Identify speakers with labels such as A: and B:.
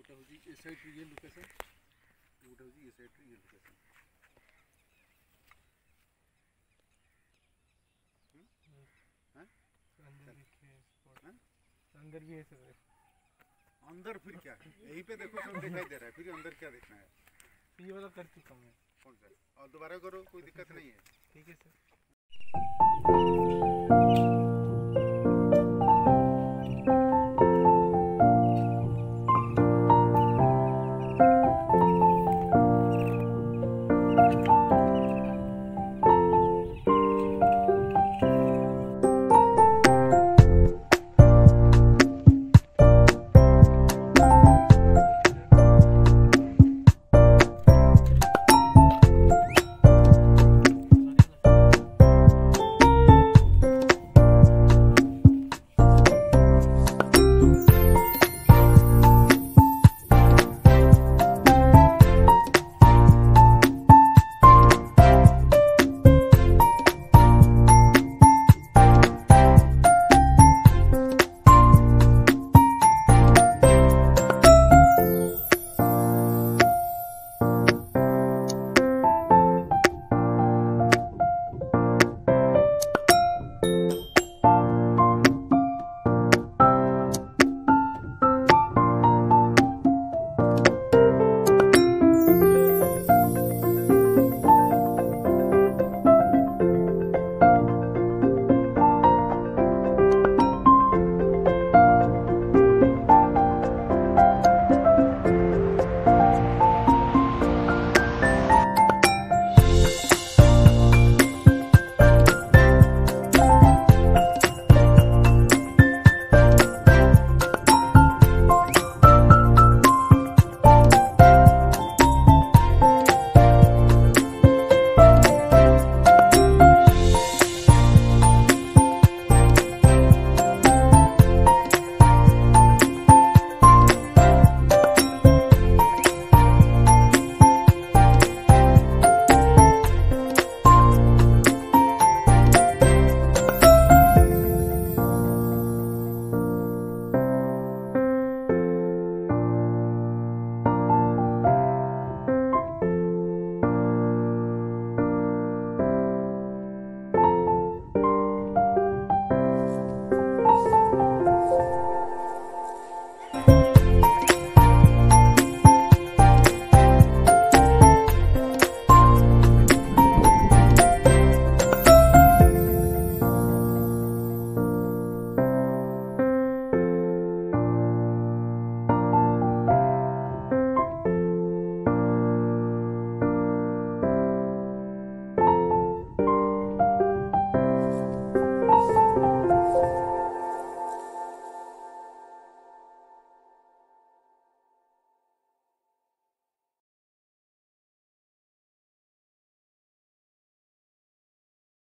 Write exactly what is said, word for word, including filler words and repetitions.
A: एटा होजी ए side ये location गोटे होजी ए side ये लोकेशन हां अंदर देखिए स्पॉट हां अंदर भी है सर अंदर फिर क्या यहीं पे देखो सब दिखाई दे रहा है फिर अंदर क्या देखना है ये वाला कर चुका मैं कौन सा और दोबारा करो कोई दिक्कत नहीं है ठीक है सर